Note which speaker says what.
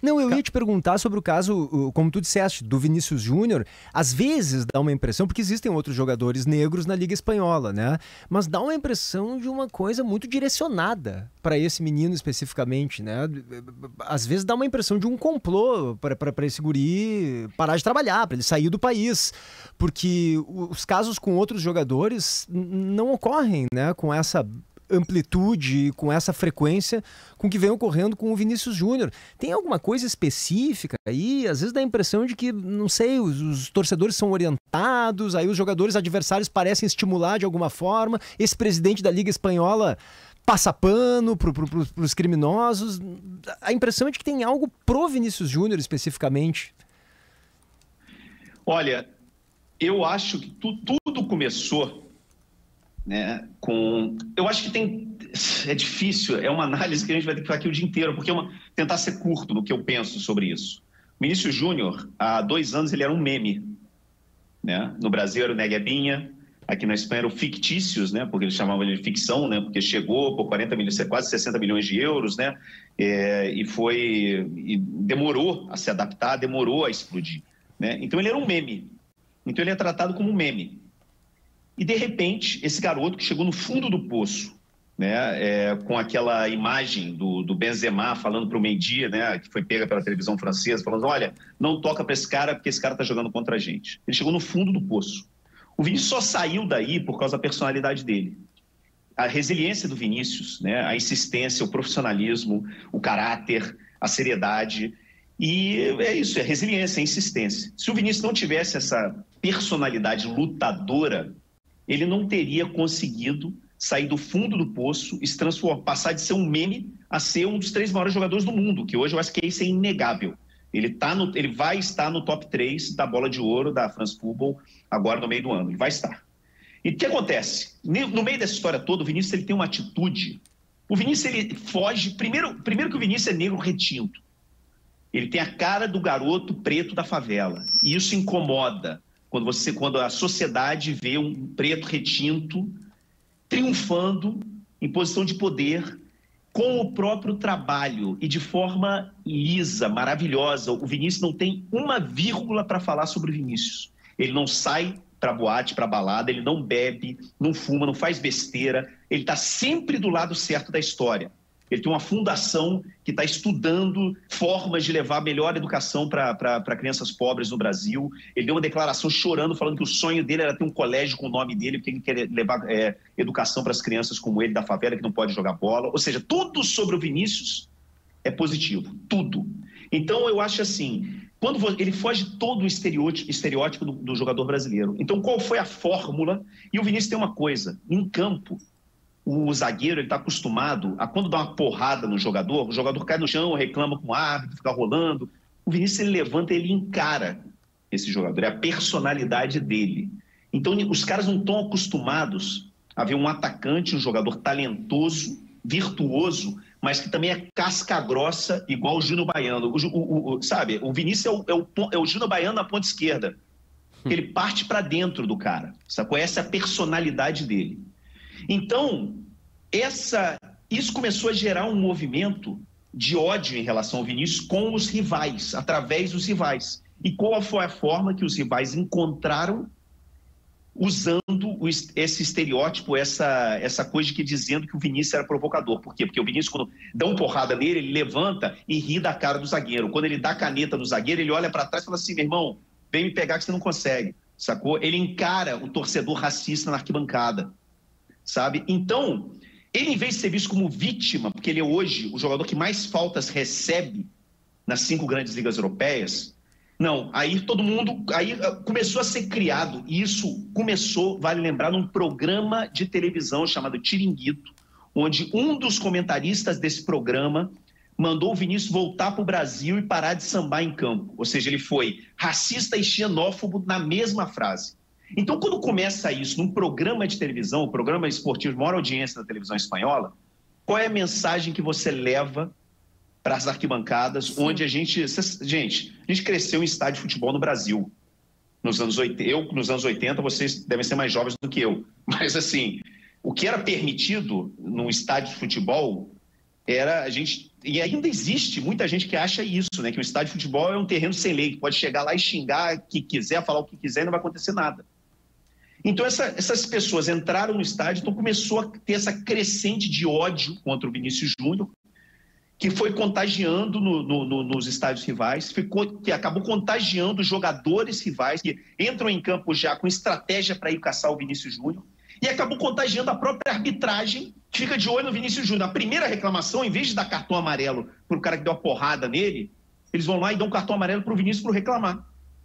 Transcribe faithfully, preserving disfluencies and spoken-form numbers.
Speaker 1: Não, eu ia te perguntar sobre o caso, como tu disseste, do Vinícius Júnior. Às vezes dá uma impressão, porque existem outros jogadores negros na Liga Espanhola, né? Mas dá uma impressão de uma coisa muito direcionada para esse menino especificamente, né? Às vezes dá uma impressão de um complô para esse guri parar de trabalhar, para ele sair do país. Porque os casos com outros jogadores não ocorrem, né? Com essa amplitude, com essa frequência com que vem ocorrendo com o Vinícius Júnior. Tem alguma coisa específica aí? Às vezes dá a impressão de que, não sei, os, os torcedores são orientados, aí os jogadores adversários parecem estimular de alguma forma, esse presidente da Liga Espanhola passa pano para pro, pro, os criminosos. A impressão é de que tem algo pro Vinícius Júnior especificamente.
Speaker 2: Olha, eu acho que tu, tudo começou, né, com... Eu acho que tem... É difícil, é uma análise que a gente vai ter que fazer aqui o dia inteiro, porque é uma... tentar ser curto no que eu penso sobre isso. O Vinícius Júnior, há dois anos, ele era um meme, né? No Brasil era o Neguebinha, aqui na Espanha era o Fictícios, né? Porque eles chamavam ele de ficção, né? Porque chegou por quarenta milhões, quase sessenta milhões de euros, né? É, e foi... E demorou a se adaptar, demorou a explodir, né? Então ele era um meme. Então ele é tratado como um meme. E, de repente, esse garoto que chegou no fundo do poço, né, é, com aquela imagem do, do Benzema falando para o Mendy, né, que foi pega pela televisão francesa, falando, olha, não toca para esse cara porque esse cara está jogando contra a gente. Ele chegou no fundo do poço. O Vinícius só saiu daí por causa da personalidade dele. A resiliência do Vinícius, né, a insistência, o profissionalismo, o caráter, a seriedade. E é isso, é resiliência, é insistência. Se o Vinícius não tivesse essa personalidade lutadora, ele não teria conseguido sair do fundo do poço e se transformar, passar de ser um meme a ser um dos três maiores jogadores do mundo, que hoje eu acho que isso é inegável. Ele, tá no, ele vai estar no top três da bola de ouro da France Football agora no meio do ano. Ele vai estar. E o que acontece? No meio dessa história toda, o Vinícius ele tem uma atitude. O Vinícius ele foge... Primeiro, primeiro que o Vinícius é negro retinto. Ele tem a cara do garoto preto da favela. E isso incomoda. Quando, você, quando a sociedade vê um preto retinto triunfando em posição de poder com o próprio trabalho e de forma lisa, maravilhosa. O Vinícius não tem uma vírgula para falar sobre o Vinícius. Ele não sai para boate, para balada, ele não bebe, não fuma, não faz besteira. Ele está sempre do lado certo da história. Ele tem uma fundação que está estudando formas de levar a melhor educação para crianças pobres no Brasil. Ele deu uma declaração chorando, falando que o sonho dele era ter um colégio com o nome dele, porque ele quer levar é, educação para as crianças como ele, da favela, que não pode jogar bola. Ou seja, tudo sobre o Vinícius é positivo, tudo. Então, eu acho assim, quando ele foge todo o estereótipo, estereótipo do, do jogador brasileiro. Então, qual foi a fórmula? E o Vinícius tem uma coisa, em campo, o zagueiro está acostumado a, quando dá uma porrada no jogador, o jogador cai no chão, reclama com o árbitro, fica rolando. O Vinícius, ele levanta, ele encara esse jogador, é a personalidade dele. Então, os caras não estão acostumados a ver um atacante, um jogador talentoso, virtuoso, mas que também é casca grossa, igual o Júnior Baiano. O, o, o, sabe, o Vinícius é o, é o, é o Júnior Baiano na ponta esquerda. Ele parte para dentro do cara, sacou? Essa é a personalidade dele. Então, essa, isso começou a gerar um movimento de ódio em relação ao Vinícius com os rivais, através dos rivais. E qual foi a forma que os rivais encontraram usando esse estereótipo, essa, essa coisa de que dizendo que o Vinícius era provocador? Por quê? Porque o Vinícius, quando dá uma porrada nele, ele levanta e ri da cara do zagueiro. Quando ele dá a caneta no zagueiro, ele olha para trás e fala assim, meu irmão, vem me pegar que você não consegue, sacou? Ele encara o torcedor racista na arquibancada. Sabe? Então, ele, em vez de ser visto como vítima, porque ele é hoje o jogador que mais faltas recebe nas cinco grandes ligas europeias, não, aí todo mundo, aí começou a ser criado, e isso começou, vale lembrar, num programa de televisão chamado Tiringuito, onde um dos comentaristas desse programa mandou o Vinícius voltar para o Brasil e parar de sambar em campo, ou seja, ele foi racista e xenófobo na mesma frase. Então, quando começa isso num programa de televisão, o programa esportivo de maior audiência da televisão espanhola, qual é a mensagem que você leva para as arquibancadas, Sim. onde a gente... Gente, a gente cresceu em estádio de futebol no Brasil. Nos anos oitenta, eu, nos anos oitenta, vocês devem ser mais jovens do que eu. Mas, assim, o que era permitido num estádio de futebol era a gente... E ainda existe muita gente que acha isso, né? Que o estádio de futebol é um terreno sem lei, que pode chegar lá e xingar o que quiser, falar o que quiser e não vai acontecer nada. Então essa, essas pessoas entraram no estádio, então começou a ter essa crescente de ódio contra o Vinícius Júnior, que foi contagiando no, no, no, nos estádios rivais, ficou, que acabou contagiando os jogadores rivais, que entram em campo já com estratégia para ir caçar o Vinícius Júnior, e acabou contagiando a própria arbitragem, que fica de olho no Vinícius Júnior. A primeira reclamação, em vez de dar cartão amarelo para o cara que deu a porrada nele, eles vão lá e dão cartão amarelo para o Vinícius para reclamar.